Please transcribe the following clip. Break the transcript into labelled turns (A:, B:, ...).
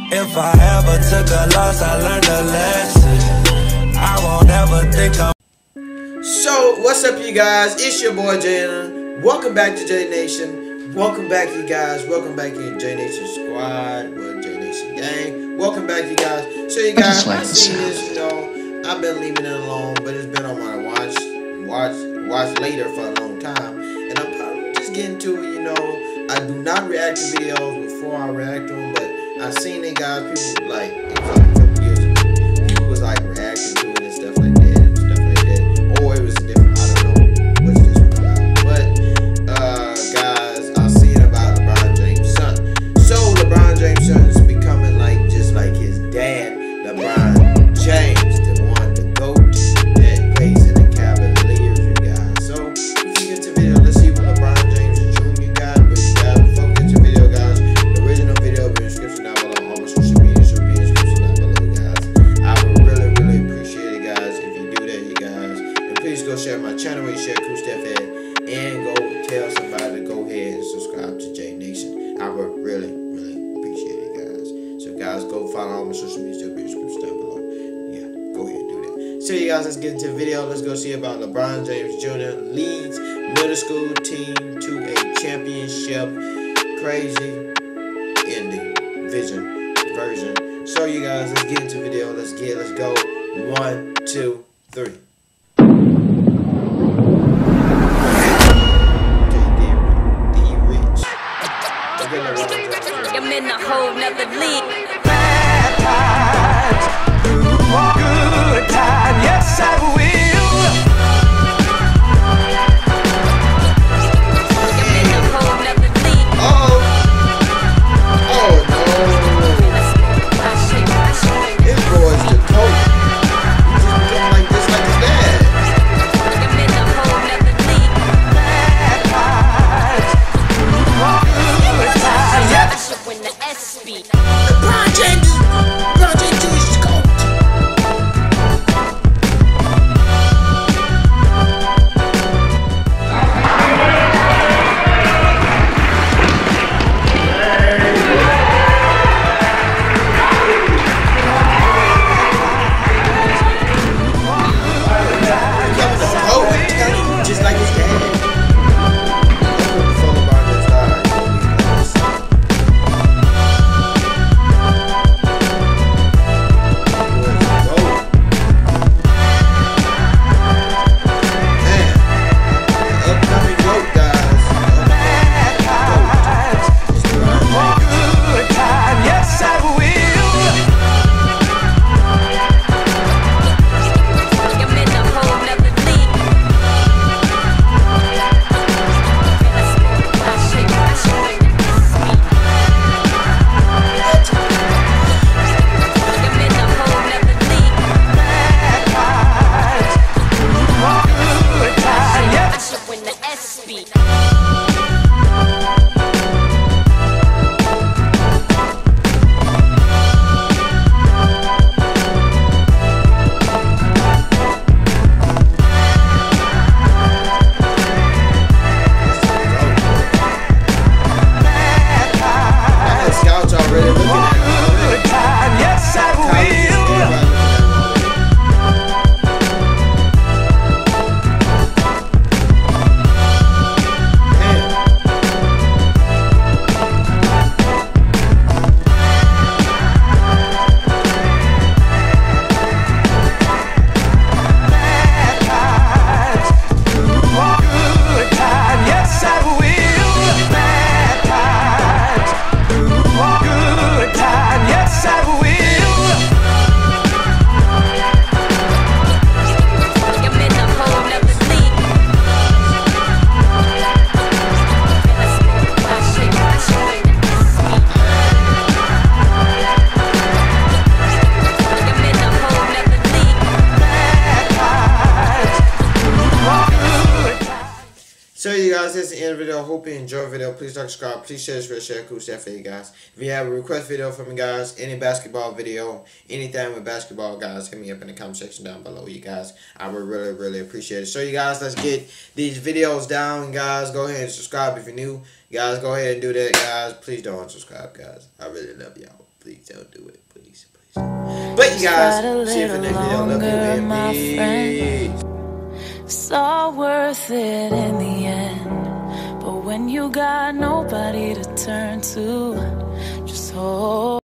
A: If I ever took a loss, I learned a lesson. I won't ever think I'm.
B: So, what's up, you guys? It's your boy Jalen. Welcome back to J Nation. Welcome back, you guys. Welcome back in J Nation Squad, or J Nation Gang. Welcome back, you guys. So, you guys, I've seen this, I've been leaving it alone, but it's been on my watch later for a long time, and I'm probably just getting to it. I do not react to videos before I react to them, but I've seen it, guys. People like it was like a couple years ago. People was like reacting to it and stuff like that, or it was different. I don't know what's this one about, but guys, I've seen about LeBron James' son. So LeBron James' son is becoming just like his dad, LeBron James, the one, the GOAT that plays in the Cavaliers, you guys. So if you get to the video, let's see what LeBron James Jr. got. But you guys, before we get to the video, guys, the original video will be in the description down below. All my social media should be in the description down below, guys. I would really, really appreciate it, guys, if you do that, you guys. And please go share my channel where you share Cool Steph at, and go tell somebody to go ahead and subscribe to J Nation. I would really, really appreciate it, guys. So guys, go follow all my social media, still be in the description down below. Yeah, go ahead and do that. So you guys, let's get into the video. Let's go see about LeBron James Jr. leads middle school team to a championship. Crazy ending version. So you guys, let's get into the video. Let's go. 1, 2, 3.
C: I'm in a whole nother league.
A: Bad times, good time, yes I will.
C: I'm in a whole nother league.
B: Oh no. This boy's the coach. He's just doing like this like his dad.
C: I'm in a whole nother league.
A: Bad times, good time, yes.
C: When the S beat.
B: LeBron James is GOAT. Just like his dad. Before LeBron James died, guys, that's the end of the video. Hope you enjoyed the video. Please like, subscribe. Please share this video. Share cool stuff for you guys. If you have a request video from me, guys, any basketball video, anything with basketball, guys, hit me up in the comment section down below, you guys. I would really, really appreciate it. So, you guys, let's get these videos down, guys. Go ahead and subscribe if you're new. Guys, go ahead and do that, guys. Please don't unsubscribe, guys. I really love y'all. Please don't do it. Please, please. But, you guys, see you for the next video. Love you, and peace.
D: It's all worth it in the end. But when you got nobody to turn to, just hold